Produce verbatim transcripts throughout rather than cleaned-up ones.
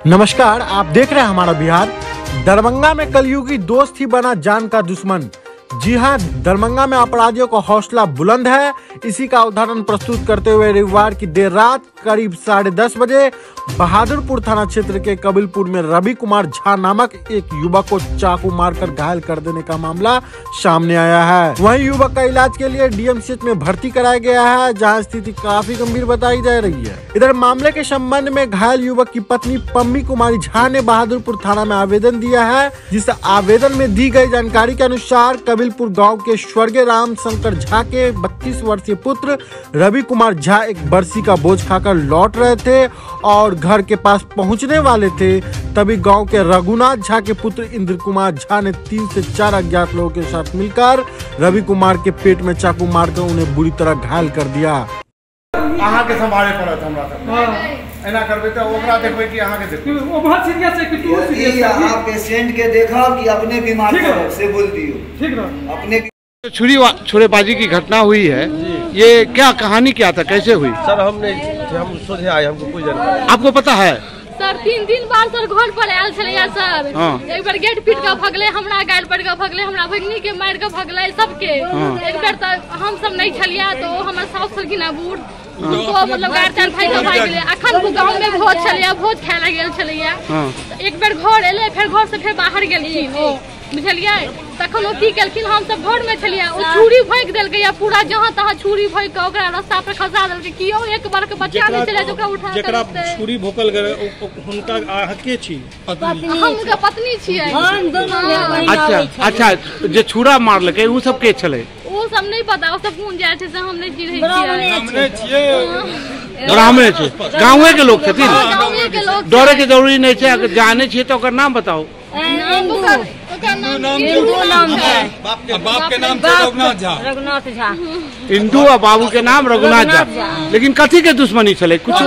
नमस्कार, आप देख रहे हैं हमारा बिहार। दरभंगा में कलयुगी दोस्त ही बना जान का दुश्मन। जी हां, दरभंगा में अपराधियों का हौसला बुलंद है। इसी का उदाहरण प्रस्तुत करते हुए रविवार की देर रात करीब साढ़े दस बजे बहादुरपुर थाना क्षेत्र के कबीलपुर में रवि कुमार झा नामक एक युवक को चाकू मारकर घायल कर देने का मामला सामने आया है। वहीं युवक का इलाज के लिए डीएमसीएच में भर्ती कराया गया है, जहां स्थिति काफी गंभीर बताई जा रही है। इधर मामले के संबंध में घायल युवक की पत्नी पम्मी कुमारी झा ने बहादुरपुर थाना में आवेदन दिया है, जिस आवेदन में दी गई जानकारी के अनुसार कबीलपुर गांव के स्वर्गीय राम शंकर झा के बत्तीस वर्षीय पुत्र रवि कुमार झा एक बरसी का बोझ खाकर लौट रहे थे और घर के पास पहुंचने वाले थे। तभी गांव के रघुनाथ झा के पुत्र इंद्र कुमार झा ने तीन से चार अज्ञात लोगों के साथ मिलकर रवि कुमार के पेट में चाकू मारकर उन्हें बुरी तरह घायल कर दिया। अहाँ के संभाले पड़त हमरा सब हां एना करबे त ओकरा देखबै कि अहाँ के देखबै ओ बहुत सीरियस है कि तू सीरियस है। आप पेशेंट के देखो कि अपने बीमार से बोल दियो ठीक ना। अपने छुरी छुरेबाजी की घटना हुई है, ये क्या कहानी क्या था, कैसे हुई? सर हमने हम सोचे आए, हमको कोई जानकारी। आपको पता है? सर तीन दिन बाद सर घर पर आयल छलैया सर। हाँ। एक बार गेट पीट के भगले, हमरा गाल पड़ के भगले, हमरा भगनी के मार के भगले सबके। हाँ। एक बार तक हम सब नहीं छलिया तो हमर साउस छलखिन ना बूढ़ तो मतलब गार चार भाई के भाग गेले। अखन को गांव में भोज छलिया, भोज खाय लग गेल छलैया। हाँ। एक बार घर एले, फिर घर से फिर बाहर गेलखिन ओ बुझलियै। तखन ओ की केलखिन, हम सब घर में छलिया, ओ छुरी भोंक देलकै या पूरा जहां तहां छुरी भोंक के ओकरा रास्ता पर खसा देलकै। कियो एक बार के बच्चा नहीं चले ओकरा उठा के जेकरा छुरी भोकल गए हुनका अहाँके छी पत्नी? हम उनका पत्नी छियै। हम दोनों। अच्छा अच्छा, जे छुरा मारलकै उ सब के छलै? वो सब नहीं पता, वो सब कौन जाए थे से हम नहीं जी रही छियै। हमने छियै ब्राह्मण छै, गांवे के लोग छथिन। गांवे के लोग डरे के जरूरी नहीं छै, अगर जाने छियै तो ओकर नाम बताओ। इंदू नाम है, बाप के नाम रघुनाथ झा। रघुनाथ झा। इंदू और बाबू के नाम रघुनाथ झा। लेकिन कथी के दुश्मनी चले? कुछ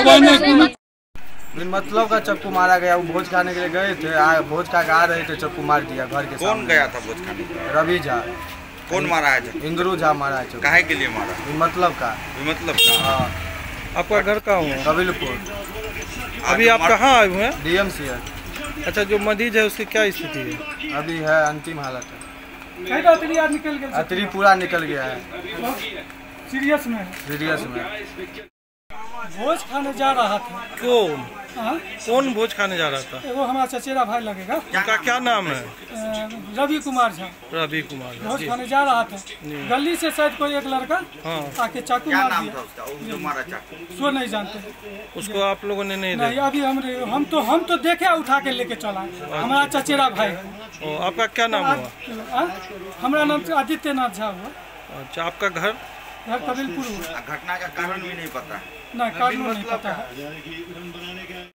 मतलब का चक्कू मारा गया। वो भोज खाने के लिए गए थे, आ, भोज खा के आ रहे थे, चक्कू मार दिया घर के सामने। कौन गया था भोज खाने? रवि झा। कौन मारा है? इंद्रू झा मारा है। काहे के लिए मारा? मतलब का मतलब का। हाँ। आपका घर कहाँ हुआ? कबीलपुर। अभी आप कहाँ आए हुए हैं? डीएमसी है। अच्छा, जो मरीज है उसकी क्या स्थिति है? अभी है अंतिम हालत है। अतरी पूरा निकल गया है, सीरियस में सीरियस में। भोज खाने जा रहा था। कौन कौन भोज खाने जा रहा था? वो हमारा चचेरा भाई लगेगा। उनका क्या नाम है? रवि कुमार झा। रवि कुमार झा भोज खाने जा रहा था, गली से शायद कोई एक लड़का हाँ। आके चाकू मार दिया। जो मारा चाकू? सो नहीं जानते उसको आप लोगों ने नहीं, नहीं अभी हम हम तो हम तो देखे उठा के लेके चला। हमारा चचेरा भाई। आपका क्या नाम हुआ? हमारा नाम आदित्य नाथ झा हुआ। अच्छा, आपका घर? घर कबीलपुर हुआ। घटना का कारण भी नहीं पता? नहीं, कारण नहीं पता है।